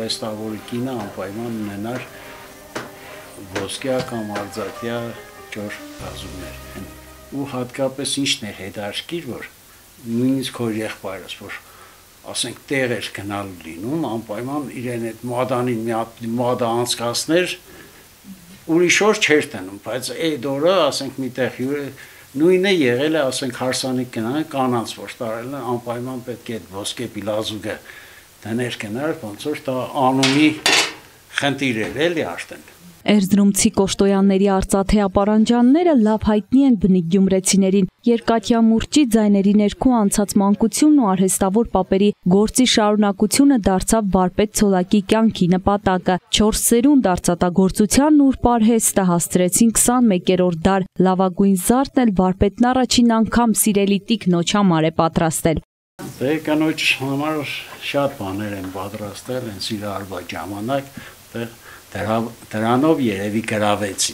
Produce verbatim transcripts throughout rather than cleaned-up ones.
արվեստավորի կինը անպայման ունենար ոսկյա կամ արձակյա ճոր կազումներ։ Ու հատկապես ինչն է հետաքրքիր, որ նույնիսկ քո եղբայրս, որ ասենք տեղ էր գնալու լինում, անպայման իրեն այդ մադանին մի հատ մադա անցկացներ, ուրիշ օր չէր տնում, բայց այդ օրը, ասենք միտեղ նույնը եղել է, ասենք հարսանիք գնան, կանանց որ տարել են, անպայման պետք է այդ ոսկե պիլազուկը դներ գնար, ոնց որ դա անունի խնդիր էր էլի արդեն։ Էրզրումցի Կոշտոյանների արծաթե ապարանջանները լավ հայտնի են բնիկ գյումրեցիներին, երկաթյա մուրճի ձայների ներքո անցած մանկությունն ու արհեստավոր պապերի գործի շարունակությունը դարձավ վարպետ Ցոլակի կյանքի նպատակը։ Չորս սերունդ արծաթագործության նուրբ արհեստը հասցրեցին քսանմեկերորդ դար, լավագույն զարդն էլ վարպետն առաջին անգամ սիրելի տիկ նոչամար է պատրաստել։ Դե կանոչ համար շատ բաներ են պատրաստել, են սիրարվա ժամանակ, դրանով երևի գրավեցի։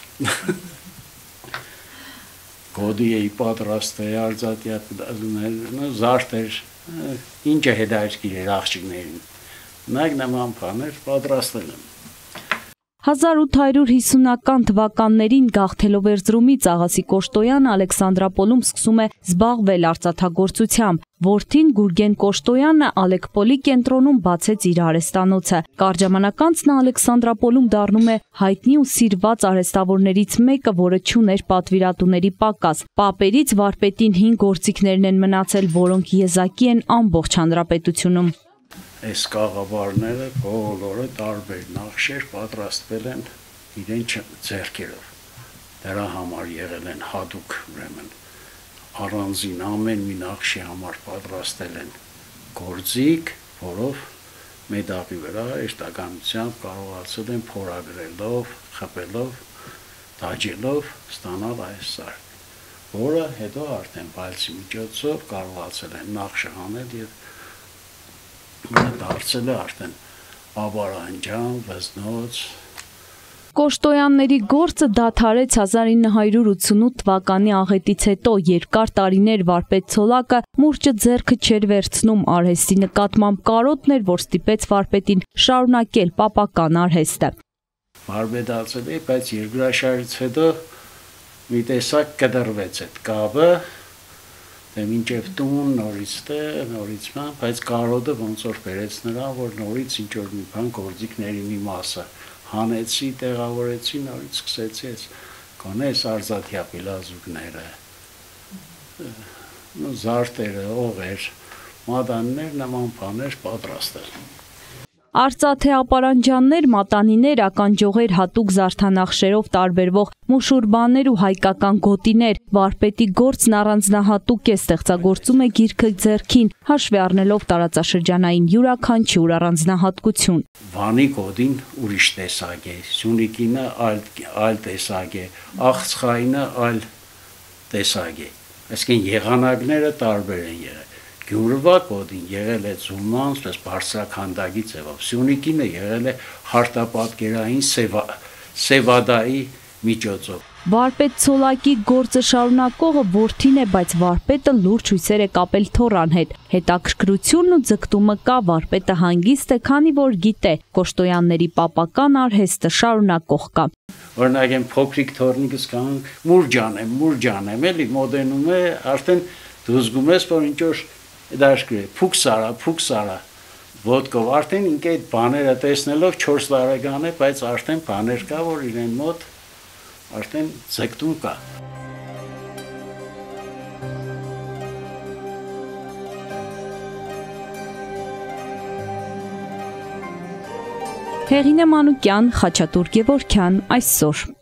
Գոդի էի պատրաստել, արծաթյա զարդեր, ինչը հետաքրքիր էր աղջիկներին։ Նայեք նման բաներ պատրաստել եմ։ հազար ութ հարյուր հիսունական թվականներին գաղթելով Էրզրումից աղասի Կոշտոյանը Ալեքսանդրապոլում սկսում է զբաղվել արծաթագործությամբ։ Որդին Գուրգեն Կոշտոյանը Ալեկպոլի կենտրոնում բացեց իր արհեստանոցը։ Կարճ ժամանակ անց նա Ալեքսանդրապոլում դառնում է հայտնի ու սիրված արհեստավորներից մեկը, որը չուներ պատվիրատուների պակաս։ Պապերից վարպետին հին գործիքներն են մնացել, որոնք եզակի են ամբողջ հանրապետությունում։ Այս կաղավարները բոլորը տարբեր նախշեր պատրաստվել են իրեն ձեռքերով։ Դրա համար եղել են հատուկ, ուրեմն առանձին ամեն մի նախշի համար պատրաստել են գործիք, որով մեդաղի վրա էշտականությամբ կարողացել են փորագրելով, խփելով, դաջելով ստանալ այս զարդ, որը հետո արդեն բալսի միջոցով կարողացել են նախշը հանել եւ դարձել է արդեն ապարանջան, վզնոց։ Կոշտոյանների գործը դադարեց հազար ինը հարյուր ութսունութ թվականի աղետից հետո, երկար տարիներ վարպետ Ցոլակը մուրճը ձեռքը չէր վերցնում, արհեստի նկատմամբ կարոտն էր, որ ստիպեց վարպետին շարունակել պապական արհեստը։ Վարպետացել է, բայց երկրաշարժից հետո մի տեսակ կտրվեց այդ կապը, մինչև տուն, նորից թե, նորից ման, բայց կարոտը ոնց որ բերեց նրան, որ նորից ինչ-որ մի բան գործիքների մի մասը հանեցի, տեղավորեցի, նորից սկսեցի այս կոնես արծաթյա պիլազուկները, զարդերը, օղեր, մադաններ, նման բաներ պատրաստել։ Արծաթե ապարանջաններ, մատանիներ, ականջողեր, հատուկ զարդանախշերով տարբերվող մուշուրբաներ ու հայկական գոտիներ, վարպետի գործն առանձնահատուկ է, ստեղծագործում է գիրքը ձեռքին, հաշվի առնելով տարածաշրջանային յուրաքանչյուր առանձնահատկություն։ Վանի գոտին ուրիշ տեսակ է, Սյունիքինը այլ տեսակ է, Աղցխայինը այլ տեսակ է, այսինքն եղանակները տարբեր են եղել։ Գյումրվա գոտին եղել է զուլման, սպես բարձրաքանդակի ձևով, Սյունիքինը եղել է հարտապատկերային սևադայի միջոցով։ Վարպետ Ցոլակի գործը շարունակողը որդին է, բայց վարպետը լուրջ հույսեր է կապել թոռան հետ։ Հետաքրքրությունն ու ձգտումը կա, վարպետը հանգիստ է, քանի որ գիտե, Կոշտոյանների պապական արհեստը շարունակող կա։ Օրինակ են փոքրիկ թոռնիկս կան, մուրջան եմ, մուրջան եմ, էլի մոդենում է, արդեն դու զգում ես, որ ինչ-որ դաշկրի, փուք սարա, փուք սարա, ոտքով, արդեն ինք այդ բաները տեսնելով չորս տարեկան է, բայց արդեն բաներ կա, որ իրեն մոտ արդեն ձգտում կա։ Հեղինե Մանուկյան, Խաչատուր Գևորգյան, այսօր։